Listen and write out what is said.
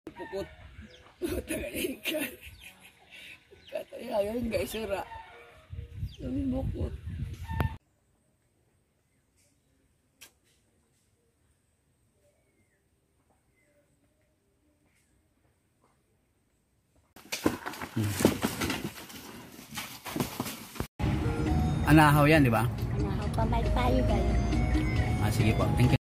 Pukot. Tagalikan. Katayayan guys, sira. Lumibukot. Anahaw yan, di ba? Anahaw pa may payo kayo. Sige po. Thank you.